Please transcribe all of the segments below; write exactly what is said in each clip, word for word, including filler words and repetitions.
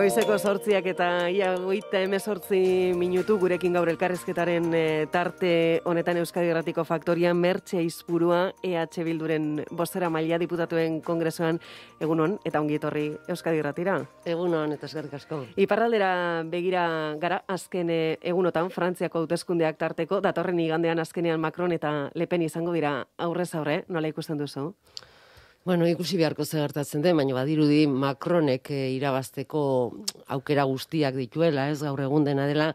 Goizeko sortziak eta ia goita emezortzi minutu gurekin gaur elkarrezketaren e, tarte honetan Euskadi Irratiko Faktorian Mertxe Izpurua E H Bilduren bostera maila diputatuen kongresoan egunon eta ongi etorri Euskadi Irratira. Egunon eta eskerrik asko. Iparraldera begira gara azken e, egunotan Frantziako hauteskundeak tarteko datorren igandean azkenean Macron eta Le Pen izango dira aurrez aurre, nola ikusten duzu? Bueno, ikusi beharko ze gertatzen den, baina badirudi Macronek e, irabazteko aukera guztiak dituela, ez gaur egun dena dela.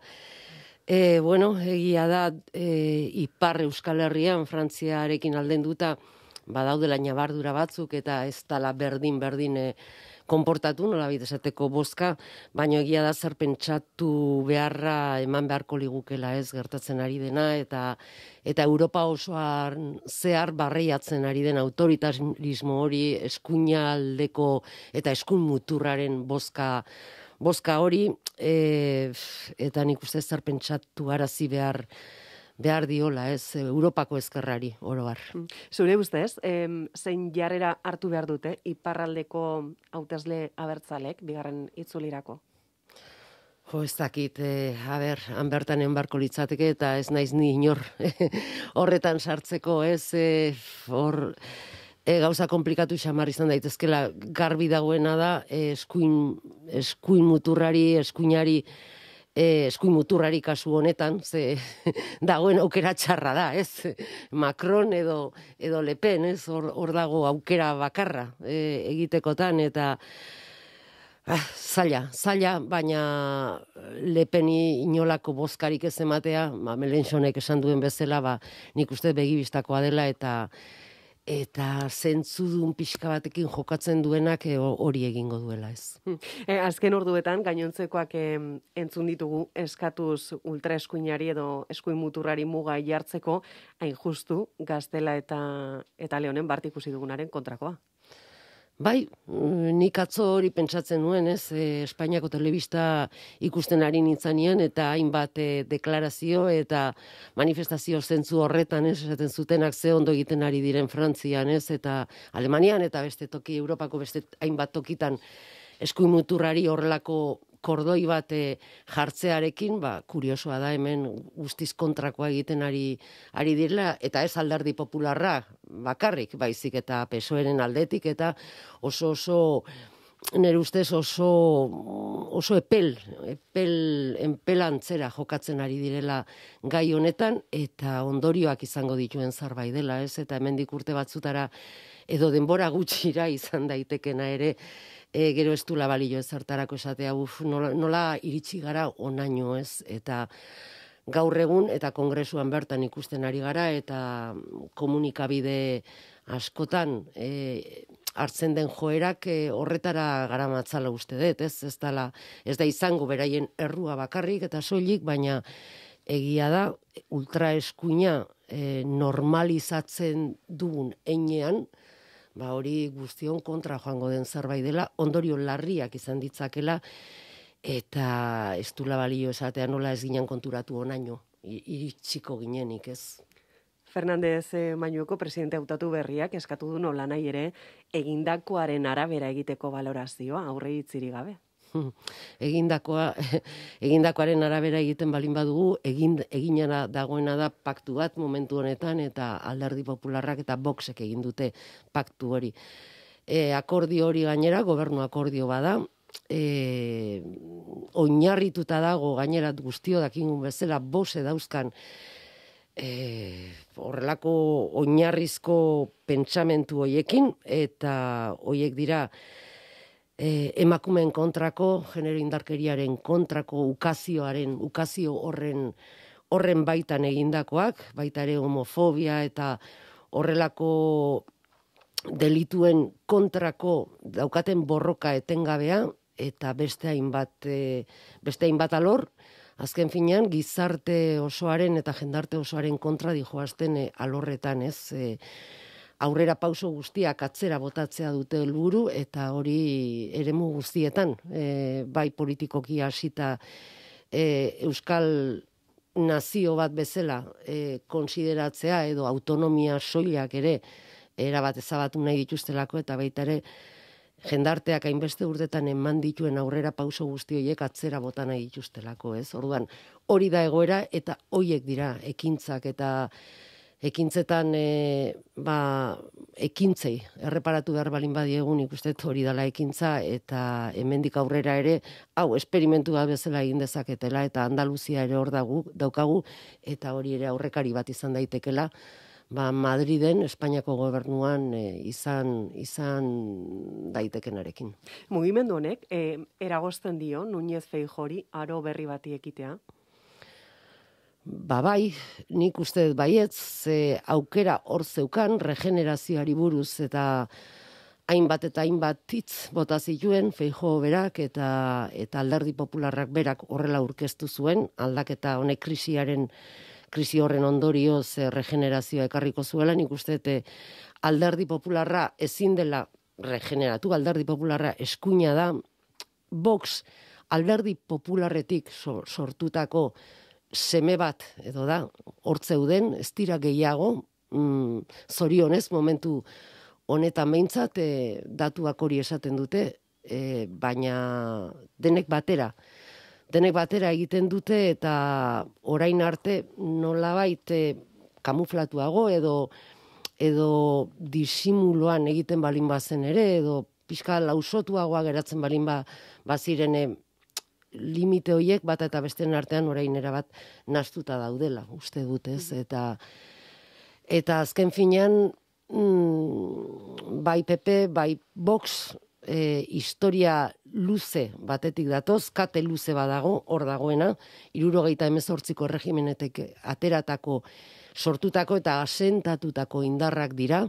E, bueno, egia da e, Ipar Euskal Herrian Frantziarekin aldenduta badaudela ñabardura batzuk eta ez dela berdin-berdin e, konportatu, nolabait esateko bozka, baina egia da zer pentsatu beharra eman beharko ligukela ez gertatzen ari dena, eta eta Europa osoan zehar barreiatzen ari den autoritarismo hori, eskuina aldeko eta eskuin muturraren bozka, bozka hori, e, eta nik uste zer pentsatu arazi behar behar diola, ez, Europako ezkerrari, oro har. Zure ustez, em, zein jarrera hartu behar dute iparraldeko hautesle abertzalek, bigarren itzulirako? Jo, ez dakit, eh, a ber, han bertan enbarko litzateke, eta ez naiz ni inor horretan sartzeko, ez, eh, hor, e, gauza komplikatu xamar izan daitezkela, garbi dagoena da, eh, eskuin, eskuin muturrari, eskuinari, E, eskuin muturrari kasu honetan, ze dagoen aukera txarra da, ez? Macron edo, edo Le Pen, ez? Hor, hor dago aukera bakarra e, egitekotan, eta ah, zaila, zaila, baina Le Peni inolako bozkarik ez ematea, ba, Melenchonek esan duen bezala, ba, nik uste begibistakoa dela, eta eta zentzudun pixka batekin jokatzen duenak hori egingo duela, ez. E, azken orduetan, gainontzekoak e, entzun ditugu eskatuz ultraeskuinari edo eskuin muturrari muga jartzeko, hain justu Gaztela eta, eta Leonen bart ikusi dugunaren kontrakoa. Bai, nik atzo hori pentsatzen nuen, ez, e, Espainiako telebista ikusten ari nintzanean, eta hainbat e, deklarazio eta manifestazio zentzu horretan, ez, esaten zutenak ze ondo egiten ari diren Frantzian, ez, eta Alemanian, eta beste toki, Europako beste hainbat tokitan eskuin muturrari horrelako kordoi bat e, jartzearekin, ba, kuriosoa da hemen guztiz kontrakoa egiten ari, ari direla, eta ez alderdi popularra bakarrik, baizik eta pesoeren aldetik, eta oso oso, nire ustez oso, oso epel, epel, enpelantzera jokatzen ari direla gai honetan, eta ondorioak izango dituen zerbait dela, ez, eta hemendik urte batzutara, edo denbora gutxira izan daitekena ere, E, gero ez du labalio ezartarako esatea, uf, nola, nola iritsi gara onaino, ez, eta gaur egun eta kongresuan bertan ikusten ari gara, eta komunikabide askotan e, hartzen den joerak e, horretara garamatzala uste dut, ez, ez, dala, ez da izango beraien errua bakarrik eta soilik, baina egia da ultraeskuina e, normalizatzen dugun heinean, ba hori guztion kontra joango den zerbait dela, ondorio larriak izan ditzakela, eta ez du balio esatea nola ez ginen konturatu onaino, iritsiko ginenik, ez. Fernandez eh, Mañueko presidente hautatu berriak eskatu du nola nahi ere egindakoaren arabera egiteko balorazioa, aurre itziri gabe. Egindakoa, egindakoaren arabera egiten balin badugu, egin, eginana dagoena da paktu bat momentu honetan, eta Alderdi Popularrak eta Voxek egin dute paktu hori. E, akordio hori gainera, gobernu akordio bada, e, oinarrituta dago gainera guztio dakingun bezala, bose dauzkan, e, horrelako oinarrizko pentsamentu hoiekin, eta hoiek dira, E, emakumeen kontrako, genero indarkeriaren kontrako ukazioaren, ukazio horren, horren baitan egindakoak, baita ere homofobia eta horrelako delituen kontrako daukaten borroka etengabea, eta beste hainbat, e, beste hainbat alor, azken finean gizarte osoaren eta jendarte osoaren kontra dijoazten e, alorretan, ez, e, aurrera pauso guztiak atzera botatzea dute helburu, eta hori eremu guztietan, e, bai politikoki hasita e, Euskal nazio bat bezala e, konsideratzea edo autonomia soilak ere erabat ezabatu nahi dituztelako, eta baita ere jendarteak hainbeste urtetan eman dituen aurrera pauso guzti horiek atzera bota nahi dituztelako, ez? Orduan, hori da egoera eta horiek dira ekintzak eta ekintzetan e, ba, ekintzei erreparatu behar balin badiegun ikuste hori dela ekintza eta hemendik aurrera ere hau esperimentu bat bezala egin dezaketela eta Andaluzia ere hor dagu, daukagu eta hori ere aurrekari bat izan daitekela ba, Madriden, Espainiako gobernuan e, izan, izan daitekenarekin. Mugimendu honek, e, eragozten dio, Núñez Feijori, aro berri bati ekitea? Ba bai, nik uste dut baietz, ze aukera hor zeukan, regenerazioari buruz eta hainbat eta hainbat hitz bota zituen Feijóo berak eta eta Alderdi Popularrak berak horrela aurkeztu zuen, aldaketa honek krisiaren krisi horren ondorioz e, regenerazioa ekarriko zuela, nik uste dut Alderdi Popularra ezin dela regeneratu, Alderdi Popularra eskuina da, Vox Alderdi Popularretik so, sortutako seme bat, edo da, hortzeuden, ez dira gehiago, mm, zorionez, momentu honetan behintzat, e, datuak hori esaten dute, e, baina denek batera, denek batera egiten dute, eta orain arte nolabait e, kamuflatuago, edo, edo disimuloan egiten balin bazen ere, edo pixka lausotuagoa geratzen balin ba, bazirene, limite horiek bat eta besteen artean orain erabat nastuta daudela, uste dutez, eta eta azken finean mm, bai P P, bai Vox e, historia luze batetik datoz, kate luze badago, hor dagoena, hirurogeita hemezortziko erregimenetek ateratako, sortutako eta asentatutako indarrak dira,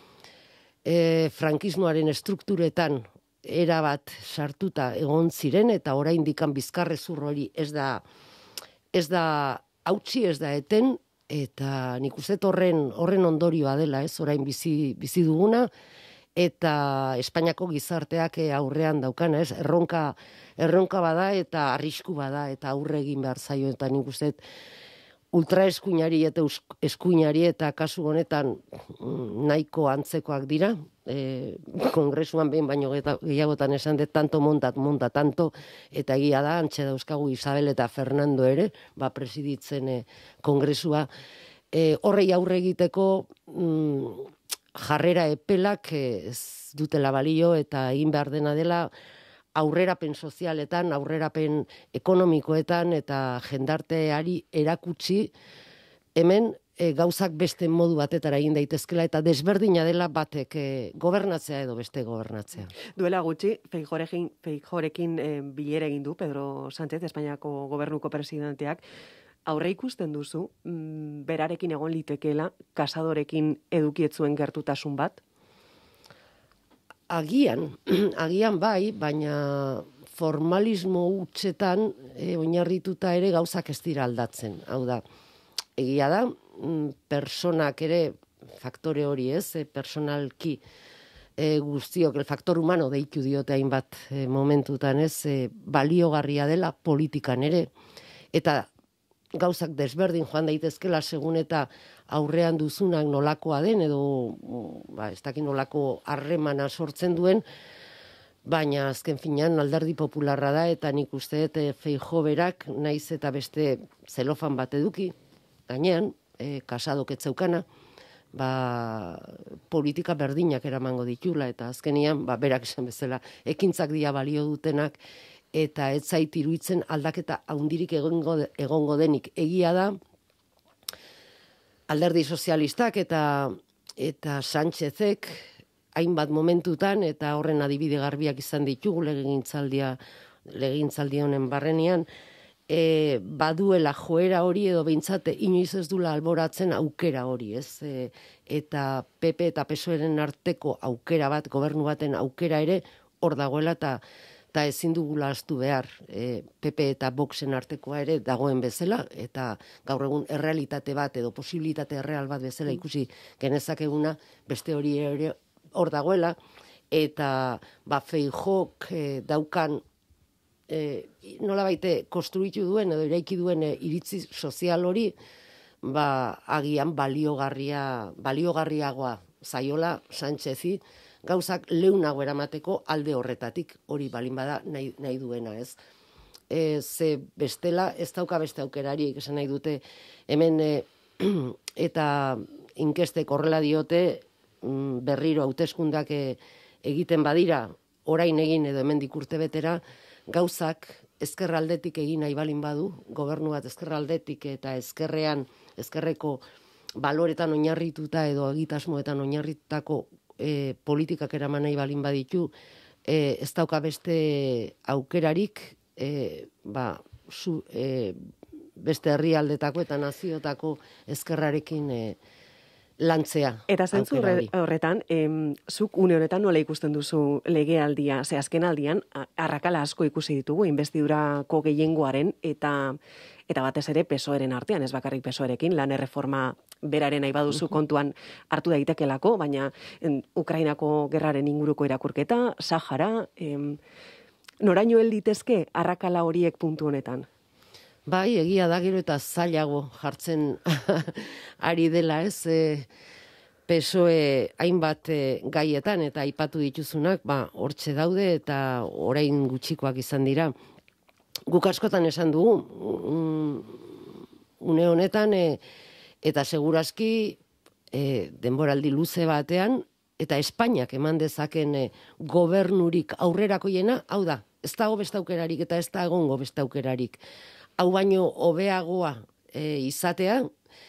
e, frankismoaren estrukturetan era bat sartuta egon ziren eta oraindikan bizkarrezur hori ez da ez da hautsi, ez da eten eta nik uste horren horren ondorioa dela, ez orain bizi bizi duguna eta Espainiako gizarteak aurrean daukana, ez erronka erronka bada eta arrisku bada eta aurre egin behar zaio eta nik uste ultraeskuinari eta eskuinari eta kasu honetan nahiko antzekoak dira. E, kongresuan behin baino gehiagotan esan dut tanto montat, monta tanto, eta egia da, antxe dauzkagu Isabel eta Fernando ere, ba presiditzen e, kongresua. E, horrei aurre egiteko mm, jarrera epelak e, ez dutela balio eta egin behar dena dela aurrerapen sozialetan, aurrerapen ekonomikoetan eta jendarteari erakutsi hemen e, gauzak beste modu batetara egin daitezkela eta desberdina dela batek e, gobernatzea edo beste gobernatzea. Duela gutxi, Feijórekin, Feijórekin e, bilera egin du Pedro Sánchez, Espainiako gobernuko presidenteak, aurre ikusten duzu, mm, berarekin egon litekeela, Casadorekin edukietzuen gertutasun bat? Agian, agian bai, baina formalismo hutsetan e, oinarrituta ere gauzak ez dira aldatzen. Hau da, egia da, personak ere, faktore hori ez, e, personalki e, guztiok, el faktor humano deitu diote hainbat e, momentutan ez, e, baliogarria dela politikan ere, eta gauzak desberdin joan daitezkela segun eta aurrean duzunak nolakoa den edo ba, ez dakit nolako harremana sortzen duen, baina azken finean Alderdi Popularra da eta nik uste dut Feijóo berak naiz eta beste zelofan bat eduki, gainean, e, Casadok ez zeukana, ba, politika berdinak eramango ditula eta azkenian, ba, berak esan bezala, ekintzak dira balio dutenak, eta ez zait iruditzen aldaketa handirik egongo, egongo denik. Egia da, Alderdi Sozialistak eta eta Sánchezek hainbat momentutan eta horren adibide garbiak izan ditugu legegintzaldia legegintzaldi honen barrenean, e, baduela joera hori edo behintzat inoiz ez dula alboratzen aukera hori, ez? E, eta P P eta P S O E-ren arteko aukera bat, gobernu baten aukera ere hor dagoela eta eta ezin dugula ahaztu behar e, P P eta Voxen artekoa ere dagoen bezala, eta gaur egun errealitate bat edo posibilitate erreal bat bezala ikusi genezakeguna beste hori ere hor dagoela, eta ba, Feijóok e, daukan e, nolabaite konstruitu duen edo eraiki duen e, iritzi sozial hori, ba, agian baliogarria, baliogarriagoa zaiola Sánchezi gauzak leunago eramateko alde horretatik, hori balin bada nahi, nahi duena, ez? E, ze bestela ez dauka beste aukerarik, esan nahi dute hemen e, eta inkestek horrela diote mm, berriro hauteskundak e, egiten badira, orain egin edo hemendik urtebetera, gauzak ezkerraldetik egin nahi balin badu, gobernu bat ezkerraldetik eta ezkerrean, ezkerreko baloretan oinarrituta edo egitasmoetan oinarritutako e, politikak eraman nahi balin baditu, e, ez dauka beste aukerarik, e, ba, zu, e, beste herrialdetako eta naziotako ezkerrarekin e, lantzea. Eta zentzu horretan, em, zuk une honetan nola ikusten duzu legealdia, ze azken aldian, arrakala asko ikusi ditugu, inbestidurako gehiengoaren eta eta batez ere pesoeren artean, ez bakarrik pesoerekin, lan erreforma beraren nahi baduzu kontuan hartu daitekelako, baina en, Ukrainako gerraren inguruko irakurketa, Sahara, em, noraino helditezke arrakala horiek puntu honetan? Bai, egia da gero eta zailago jartzen ari dela, ez? E, P S O E hainbat e, gaietan eta aipatu dituzunak, ba, hortxe daude eta orain gutxikoak izan dira. Guk askotan esan dugu, une honetan, e, eta segurazki e, denboraldi luze batean, eta Espainiak eman dezaken e, gobernurik aurrerakoiena, hau da, ez dago beste aukerarik eta ez da egongo beste aukerarik. Hau baino hobeagoa e, izatea,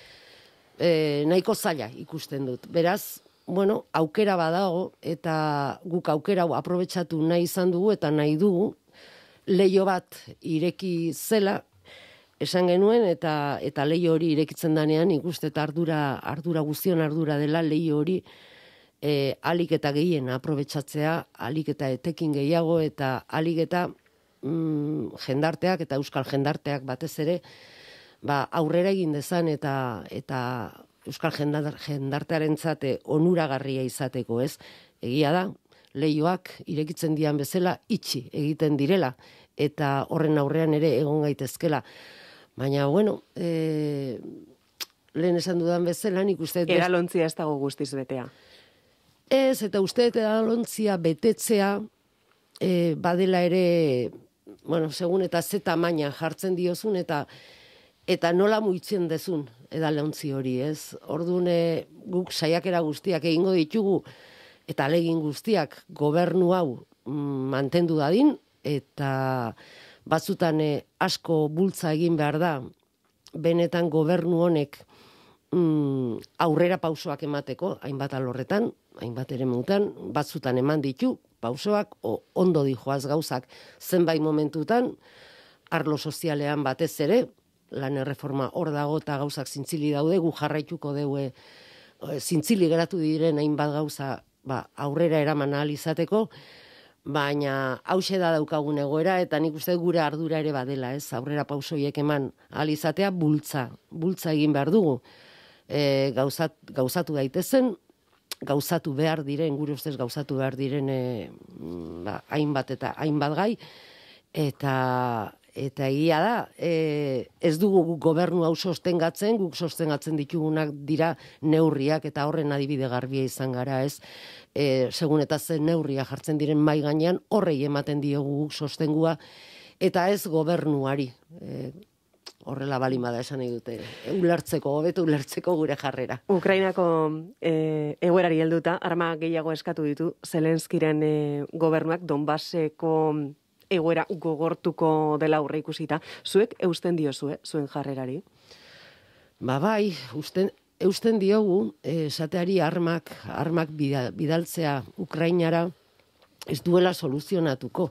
e, nahiko zaila ikusten dut. Beraz, bueno, aukera badago, eta guk aukera hau aprobetxatu nahi izan dugu, eta nahi dugu, leio bat ireki zela, esan genuen, eta eta leio hori irekitzen danean, ikuste eta ardura, ardura guztion ardura dela leio hori, e, alik eta gehien aprobetxatzea, alik eta etekin gehiago, eta alik eta mm, jendarteak eta euskal jendarteak batez ere, ba, aurrera egin dezan eta eta euskal jendartearentzat onuragarria izateko, ez? Egia da, leioak irekitzen dian bezala itxi egiten direla, eta horren aurrean ere egon gaitezkela. Baina, bueno, e, lehen esan dudan bezala, nik uste... Edalontzia ez dago guztiz betea. Ez, eta uste edalontzia betetzea e, badela ere, bueno, segun eta ze tamaina jartzen diozun, eta eta nola muitzen dezun edalontzi hori, ez? Orduan, e, guk saiakera guztiak egingo ditugu, eta alegin guztiak gobernu hau mm, mantendu dadin, eta batzutan e, asko bultza egin behar da, benetan gobernu honek mm, aurrera pausoak emateko, hainbat alorretan, hainbat ere mutan, batzutan eman ditu, pausoak, o, ondo dijoaz gauzak zenbait momentutan, arlo sozialean batez ere, lan erreforma hor dago eta gauzak zintzili daude, gu jarraituko deue zintzili geratu diren hainbat gauza ba, aurrera eraman ahal izateko, baina hause da daukagun egoera, eta nik uste gure ardura ere badela, ez, aurrera pausoiek eman ahal izatea, bultza, bultza egin behar dugu, e, gauzat, gauzatu daitezen, gauzatu behar diren, gure ustez gauzatu behar diren e, ba, hainbat eta hainbat gai, eta eta egia da, e, ez dugu gobernu hau sostengatzen, guk sostengatzen ditugunak dira neurriak, eta horren adibide garbia izan gara, ez, e, segun eta zen neurria jartzen diren mai gainean, horrei ematen diogu guk sostengua, eta ez gobernuari, e, horrela balimada esan nahi dute, ulertzeko, hobeto ulertzeko gure jarrera. Ukrainako e, egoerari helduta, arma gehiago eskatu ditu Zelenskiren e, gobernuak Donbaseko egoera gogortuko dela aurre ikusita. Zuek eusten diozue, zuen jarrerari? Ba bai, usten, eusten diogu, esateari armak, armak bidaltzea Ukrainara ez duela soluzionatuko.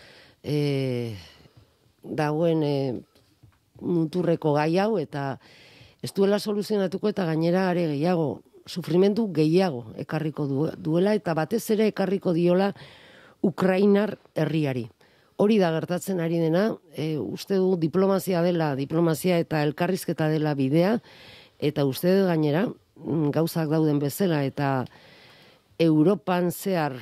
E, dagoen e, muturreko gai hau, eta ez duela soluzionatuko, eta gainera are gehiago, sufrimendu gehiago ekarriko duela, eta batez ere ekarriko diola Ukrainar herriari. Hori da gertatzen ari dena, e, uste du diplomazia dela, diplomazia eta elkarrizketa dela bidea, eta uste du gainera, gauzak dauden bezala, eta Europan zehar,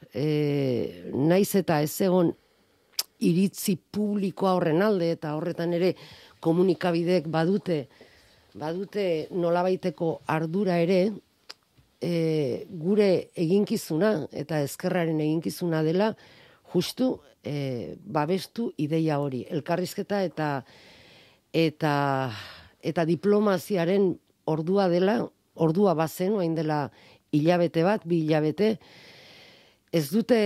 e, naiz eta ez egon iritzi publikoa horren alde, eta horretan ere komunikabideek badute, badute nolabaiteko ardura ere, e, gure eginkizuna eta ezkerraren eginkizuna dela justu e, babestu ideia hori, elkarrizketa eta eta eta diplomaziaren ordua dela, ordua bazen, orain dela hilabete bat, bi hilabete, ez dute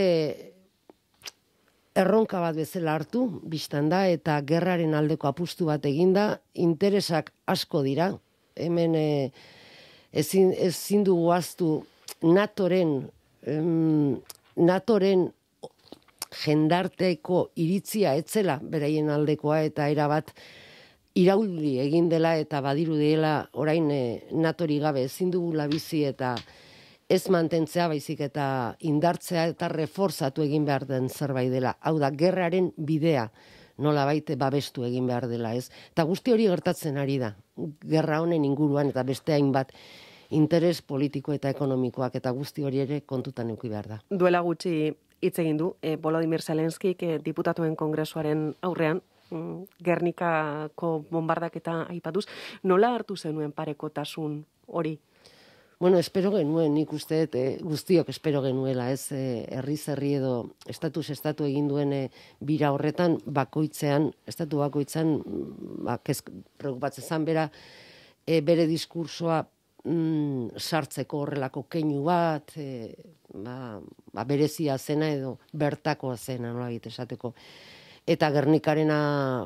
erronka bat bezala hartu, bistan da, eta gerraren aldeko apustu bat eginda, interesak asko dira, hemen e, ezin, ezin dugu ahaztu NATOren, em, NATOren jendarteko iritzia etzela beraien aldekoa eta erabat irauli egin dela eta badiru dela orain e, natori gabe ezin dugula bizi eta ez mantentzea baizik eta indartzea eta reforzatu egin behar den zerbait dela. Hau da, gerraren bidea nola baite babestu egin behar dela, ez? Eta guzti hori gertatzen ari da. Gerra honen inguruan eta beste hainbat interes politiko eta ekonomikoak eta guzti hori ere kontutan eduki behar da. Duela gutxi hitz egin du, e, Volodymyr Zelenskik e, diputatuen kongresuaren aurrean, Gernikako bombardaketa aipatuz, nola hartu zenuen parekotasun hori? Bueno, espero genuen, nik uste, eh, guztiok espero genuela, ez, eh, herriz herri edo estatus estatu egin duen eh, bira horretan, bakoitzean, estatu bakoitzan, ba, preocupatzen zan bera, eh, bere diskursoa mm, sartzeko horrelako keinu bat, eh, ba, ba, berezia zena edo bertakoa zena, nola egite esateko. Eta Gernikarena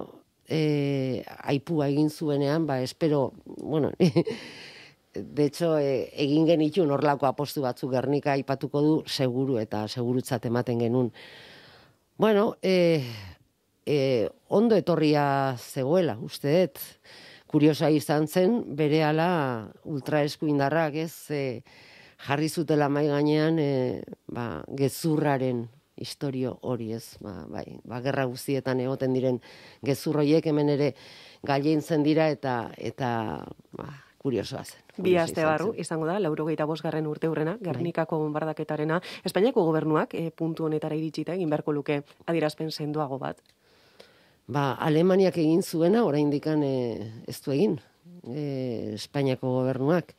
e, aipua egin zuenean, ba, espero, bueno, de hecho, e, egin genitun horrelako apostu batzu Gernika aipatuko du seguru eta segurutzat ematen genuen. Bueno, e, e, ondo etorria zegoela, uste dut, kuriosa izan zen, berehala ultraeskuindarrak, ez, e, jarri zutela mai gainean, e, ba, gezurraren historio hori, ez, ba, bai, ba, gerra guztietan egoten diren gezurroiek hemen ere gaileintzen dira eta eta ba, kuriosoa zen. Bi aste barru izango da, laurogeita bosgarren urte hurrena, Gernikako bombardaketarena. Espainiako gobernuak e, puntu honetara iritsita egin beharko luke adierazpen sendoago bat. Ba, Alemaniak egin zuena, oraindikan e, ez du egin, e, Espainiako gobernuak.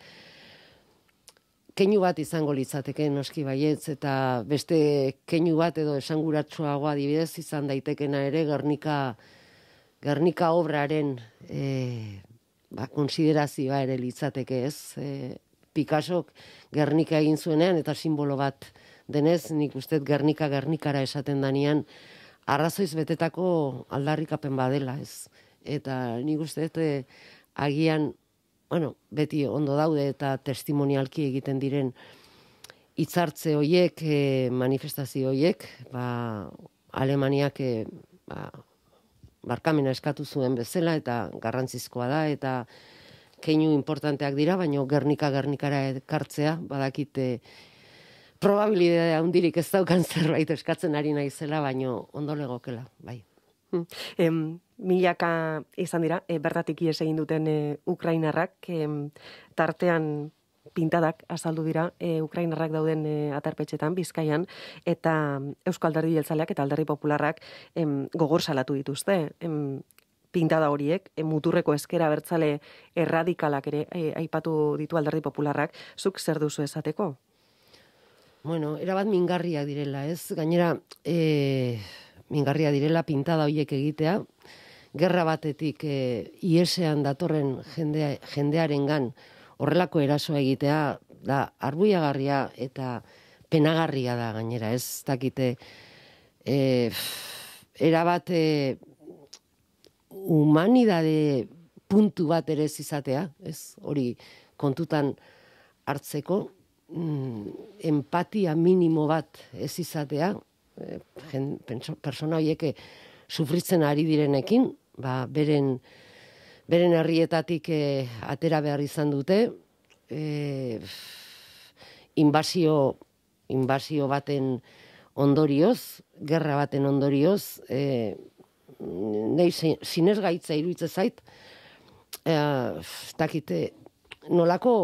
Keinu bat izango litzateke noski baietz, eta beste keinu bat edo esanguratsuagoa adibidez izan daitekena ere Gernika, Gernika obraren e, ba, konsiderazioa ere litzateke, ez? E, Picassok Gernika egin zuenean eta simbolo bat denez, nik uste Gernika Gernikara esaten danean arrazoiz betetako aldarrikapen badela, ez? Eta nik uste e, agian bueno, beti ondo daude eta testimonialki egiten diren hitzartze hoiek, e, manifestazio hoiek, ba, Alemaniak e, ba, barkamena eskatu zuen bezala eta garrantzizkoa da eta keinu importanteak dira, baina Gernika Gernikara ekartzea, badakite probabilidadea handirik ez daukan zerbait eskatzen ari naizela, baina ondo legokela, bai. Em, milaka izan dira, e, bertatik ies egin duten e, Ukrainarrak, e, tartean pintadak azaldu dira e, Ukrainarrak dauden e, aterpetxetan, Bizkaian, eta Eusko Alderdi Jeltzaleak eta Alderdi Popularrak em, gogor salatu dituzte. Em, pintada horiek, e, muturreko ezkera bertzale erradikalak ere e, aipatu ditu Alderdi Popularrak, zuk zer duzu esateko? Bueno, erabat mingarriak direla, ez? Gainera, e... mingarria direla pintada horiek egitea, gerra batetik e, iesean datorren jendea, jendearengan horrelako erasoa egitea, da arbuiagarria eta penagarria da gainera, ez dakite, e, erabat e, humanidade puntu bat ere ez izatea, ez hori kontutan hartzeko, mm, empatia minimo bat ez izatea, Gen, persona horiek sufritzen ari direnekin, ba, beren, beren herrietatik e, atera behar izan dute, e, inbasio, inbasio baten ondorioz, gerra baten ondorioz, e, nahi sinesgaitza iruditzen zait, e, dakite, nolako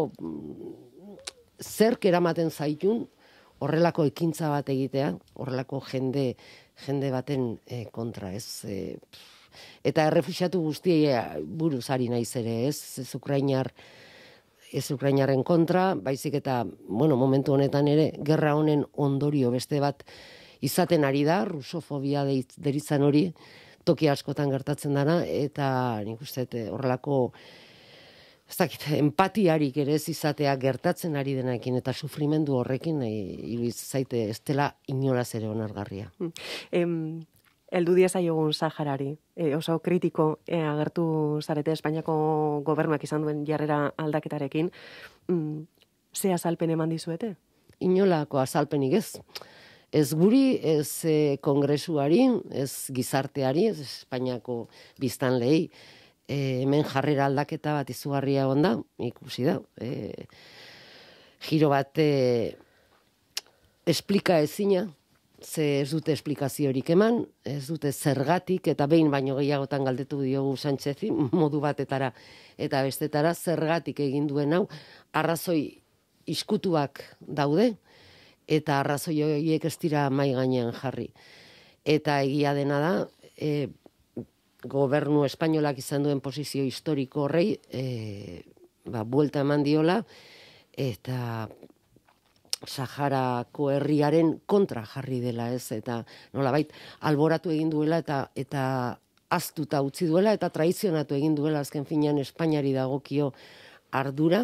zerk eramaten zaitun, horrelako ekintza bat egitea, horrelako jende jende baten e, kontra, ez? E, eta errefuxiatu guztiei buruz ari naiz ere, ez? Ez Ukrainar ez Ukrainaren kontra, baizik eta, bueno, momentu honetan ere, gerra honen ondorio beste bat izaten ari da, rusofobia deritzan hori, toki askotan gertatzen dara, eta nik uste horrelako, ez dakit, empatiarik ere ez izatea gertatzen ari denakin, eta sufrimendu horrekin, irudiz zaite, ez dela inolaz ere onargarria. Em... Eldu diezaiogun Saharari, e, oso kritiko e, agertu zarete Espainiako gobernuak izan duen jarrera aldaketarekin, mm, ze azalpen eman dizuete? Inolako azalpenik ez. Ez guri, ez e, kongresuari, ez gizarteari, ez Espainiako biztanleei, e, hemen jarrera aldaketa bat izugarria egon da, ikusi da, e, giro bat e, esplika ezina, ze ez dute esplikaziorik eman, ez dute zergatik, eta behin baino gehiagotan galdetu diogu Sánchezi, modu batetara eta bestetara, zergatik egin duen hau, arrazoi iskutuak daude, eta arrazoi horiek ez dira mai gainean jarri. Eta egia dena da, e, gobernu espainolak izan duen posizio historiko horrei, e, ba, buelta eman diola, eta Saharako herriaren kontra jarri dela, ez, eta nolabait alboratu egin duela eta eta aztuta utzi duela eta traizionatu egin duela azken finean Espainiari dagokio ardura,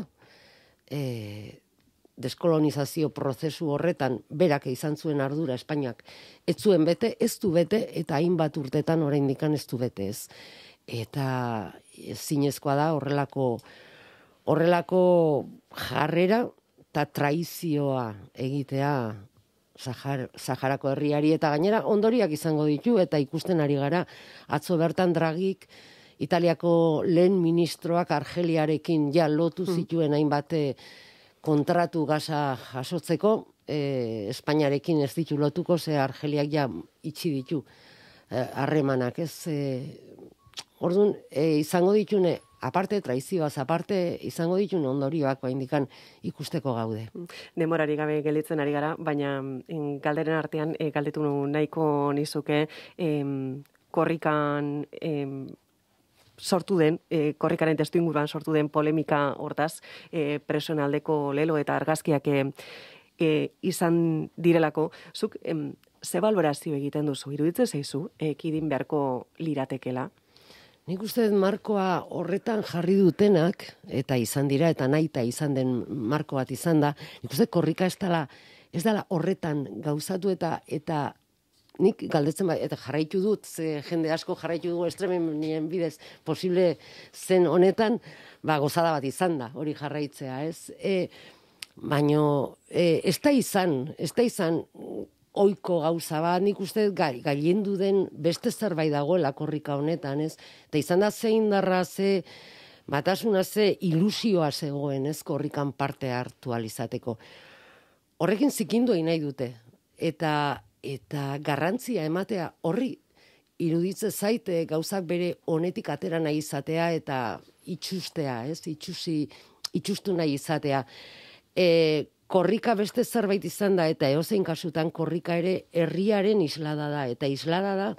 e, deskolonizazio prozesu horretan berak izan zuen ardura Espainiak ez zuen bete, ez du bete, eta hainbat urtetan oraindikan ez du bete, ez. Eta zinezkoa da horrelako horrelako jarrera eta traizioa egitea Sahar, Saharako herriari, eta gainera ondoriak izango ditu, eta ikusten ari gara, atzo bertan Dragik, Italiako lehen ministroak Argeliarekin ja lotu zituen hainbat kontratu gaza jasotzeko, e, Espainiarekin ez ditu lotuko, ze Argeliak ja itxi ditu harremanak, ez? E, orduan, e, izango ditune, aparte traizioaz, aparte izango ditun ondorioak baindikan ikusteko gaude. Demorari gabe gelditzen ari gara, baina galderen artean e, galdetu nahiko nizuke em, korrikan em, sortu den, e, korrikaren testu inguruan sortu den polemika hortaz, e, presoen aldeko lelo eta argazkiak e, e, izan direlako, zuk em, ze balorazio egiten duzu, iruditzen zaizu, ekidin beharko liratekela? Nik uste markoa horretan jarri dutenak, eta izan dira, eta naita izan den marko bat izan da, nik uste korrika ez dela, ez dela horretan gauzatu, eta eta nik galdetzen bat, eta jarraitu dut, ze jende asko jarraitu dugu estremenien bidez posible zen honetan, ba, gozada bat izan da, hori jarraitzea, ez? E, baino, e, ez da izan, ez da izan, oiko gauza bat, nik uste gailendu den beste zerbait dagoela korrika honetan, ez? Eta izan da zein darra, ze batasuna, ze ilusioa zegoen, ez, korrikan parte hartu alizateko. Horrekin zikindu egin nahi dute. Eta, eta garrantzia ematea horri iruditze zaite gauzak bere honetik atera nahi izatea eta itxustea, ez? Itxusi, itxustu nahi izatea. E, Korrika beste zerbait izan da, eta eozein kasutan korrika ere herriaren islada da, eta islada da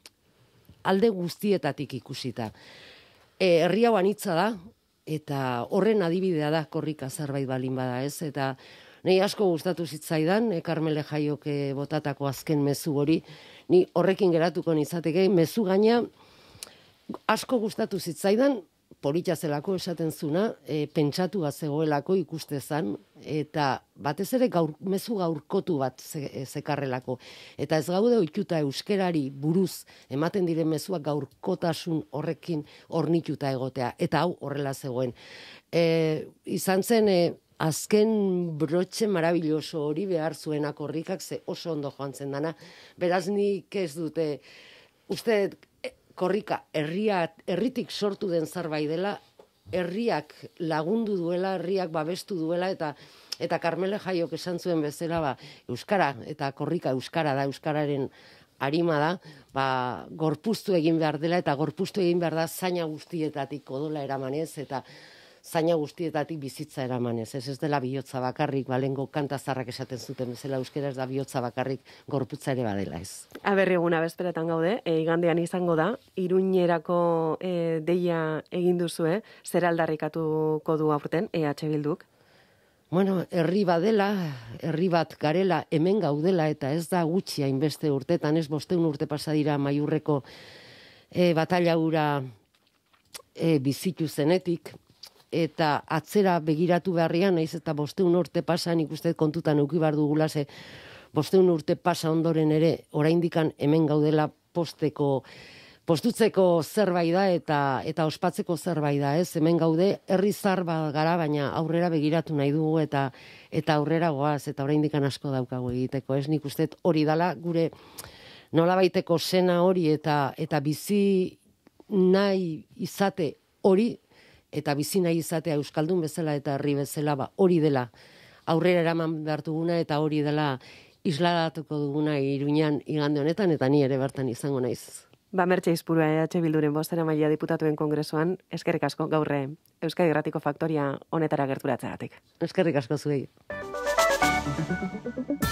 alde guztietatik ikusita. E, herri hau anitza da, eta horren adibidea da korrika zerbait balin bada, ez? Eta nahi asko gustatu zitzaidan, e, Karmele Jaiok botatako azken mezu hori, ni horrekin geratuko nitzateke, mezu gaina asko gustatu zitzaidan, polita zelako esaten zuna, e, pentsatua zegoelako ikustezan, eta batez ere gaur, mezu gaurkotu bat ze, zekarrelako. Eta ez gaude ohituta euskerari buruz ematen diren mezuak gaurkotasun horrekin ornituta egotea, eta hau horrela zegoen. E, izan zen, e, azken brotxe marabilloso hori behar zuena korrikak, ze oso ondo joan zen dana, beraz nik ez dute, uste korrika herria, herritik sortu den zerbait dela, herriak lagundu duela, herriak babestu duela, eta eta Karmele Jaiok esan zuen bezala, ba, euskara, eta korrika euskara da, euskararen arima da, ba, gorpuztu egin behar dela, eta gorpuztu egin behar da zaina guztietatik odola eramanez, eta zaina guztietatik bizitza eramanez, ez ez dela bihotza bakarrik, balengo kantazarrak esaten zuten bezala euskera ez da bihotza bakarrik, gorputza ere badela ez. Aberreguna bezperetan gaude, e, igandean izango da, Iruñerako e, deia egin duzue, zer aldarrikatuko du aurten E H Bilduk? Bueno, herri badela, herri bat garela, hemen gaudela, eta ez da gutxi hainbeste urtetan, ez bosteun urte pasa dira Maiurreko e, batalla hura e, bizitu zenetik, eta atzera begiratu beharrian, naiz eta bosteun urte pasa, nik uste kontutan euki bar dugula, ze bosteun urte pasa ondoren ere, oraindikan hemen gaudela posteko, postutzeko zerbait da eta eta ospatzeko zerbait da, ez? Hemen gaude herri zar bat gara, baina aurrera begiratu nahi dugu eta eta aurrera goaz eta oraindik asko daukagu egiteko, ez? Nik uste hori dala gure nolabaiteko sena hori eta eta bizi nahi izate hori eta bizi nahi izatea euskaldun bezala eta herri bezala, ba hori dela aurrera eraman behar duguna eta hori dela isladatuko duguna Iruñan igande honetan eta ni ere bertan izango naiz. Ba, Mertxe Izpurua E H Bilduren bozeramailea diputatuen kongresuan, eskerrik asko gaurre Euskadi Irratiko Faktoria honetara gerturatzeagatik. Eskerrik asko zuei.